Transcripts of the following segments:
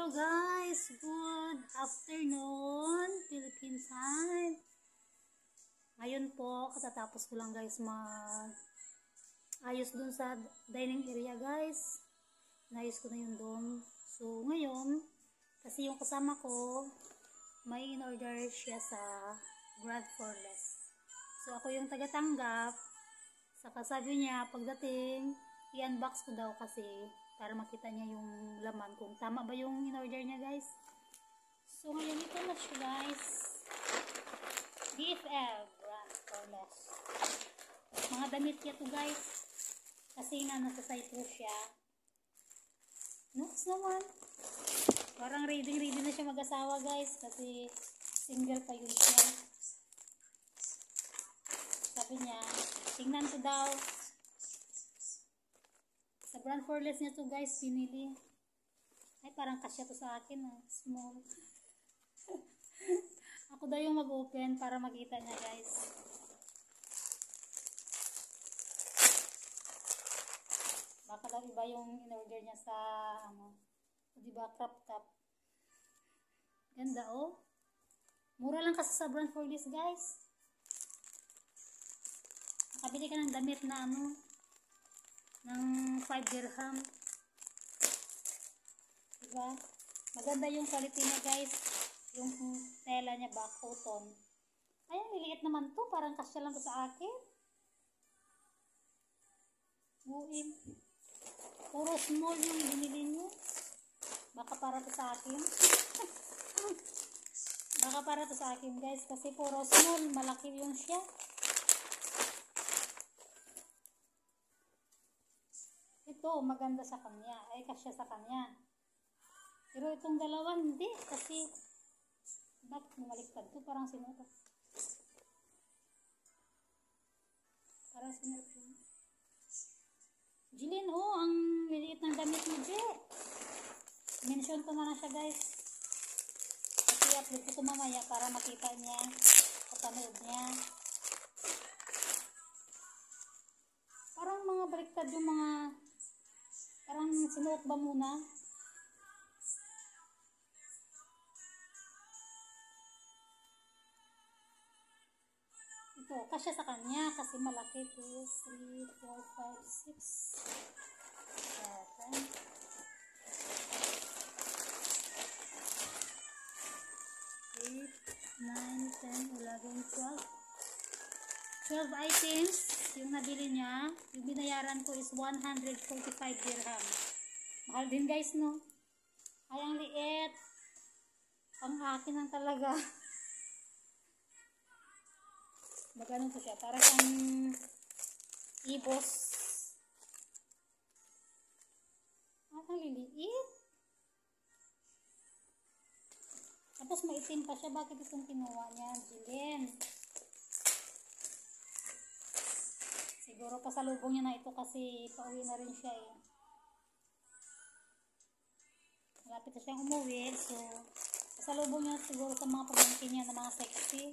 Hello guys, good afternoon Philippine time. Ngayon po, katatapos ko lang guys ayos dun sa dining area guys. Naayos ko na yun dun. So ngayon, kasi yung kasama ko, may in-order siya sa Brand for Less. So ako yung tagatanggap. Saka sabi niya, pagdating, i-unbox ko daw kasi para makita niya yung laman kung tama ba yung in-order niya guys. So ngayon ito na siya guys. DFL Brand for Less. Mga damit niya to guys. Kasi nga nasa site ko siya. Next naman. Parang ready na siya mag-asawa guys. Kasi single pa yun siya. Sabi niya, tingnan ko daw. Sa Brand for Less niya to guys, pinili. Ay, parang kasya to sa akin small. Ako daw yung mag-open para makita niya guys. Baka daw iba yung in-order niya sa diba, crop top. Ganda oh. Mura lang kasi sa Brand for Less guys. Nakabili ka ng damit na ng 5 dirham. Diba? Maganda yung quality niya guys. Yung tela niya ba, cotton. Ay, liliit naman to. Parang kasya lang to sa akin. Buim. Puro small yung binili niyo. Baka para to sa akin. Baka para to sa akin guys. Kasi puro small. Malaki yung siya. Ito, maganda sa kanya. Ay, kasya sa kanya. Pero itong dalawa, hindi. Kasi, bakit bumaliktad to? Parang sinuot. Parang sinuot. Jilin, oh, ang liliit ng damit mo, Je. Mention ko na lang siya, guys. Kasi upload ko ito mamaya para makita niya. Kapanood niya. Parang mga baliktad yung mga parang sinuot ba muna? Ito, kasya sa kanya kasi malaki. 2, 3, 4, 5, 6, 7, 8, 9, 10, 11, 12 items yung nabili niya. Yung binayaran ko is 145 dirham. Mahal din guys, no? Ay, ang liit. Ang akin lang talaga. Magano to siya? Para siyang ibos. Ang liliit. Tapos maitim pa siya. Bakit itong kinuha niya? Jilin. Siguro pasalubong niya na ito kasi pauwi na rin siya eh. Malapit na siyang umuwi. So, pasalubong niya siguro sa mga pamangkin niya na mga sexy.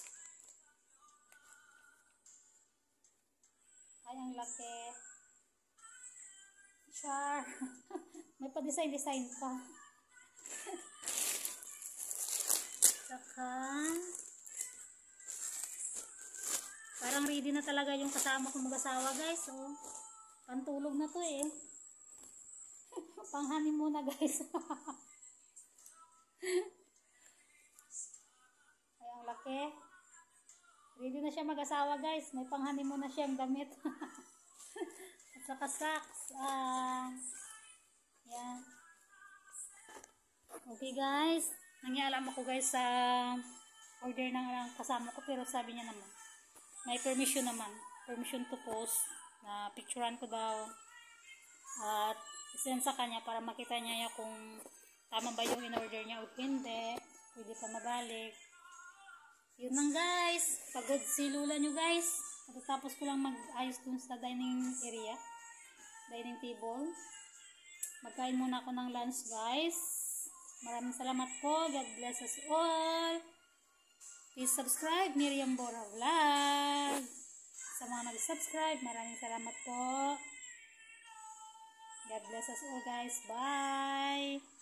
Ay, ang laki. Char. May pa-design pa. Saka parang ready na talaga yung kasama kong mag-asawa guys. So, pantulog na to eh. Panghanin muna guys. Ay, ang laki. Ready na siya mag-asawa guys. May panghanin muna siyang damit. At saka socks. Yan. Okay guys. Nangialam ako guys sa order ng kasama ko. Pero sabi niya naman, may permission naman. Permission to post. Na picturean ko daw. At isend sa kanya para makita niya kung tama ba yung in-order niya o hindi. Pwede pa mabalik. Yun lang guys. Pagod si Lula nyo guys. Tapos ko lang mag-ayos dun sa dining area. Dining table. Magkain muna ako ng lunch guys. Maraming salamat po. God bless us all. Please subscribe, Miriam Bora Vlog. Sa mga nag-subscribe, maraming salamat po. God bless us all guys. Bye!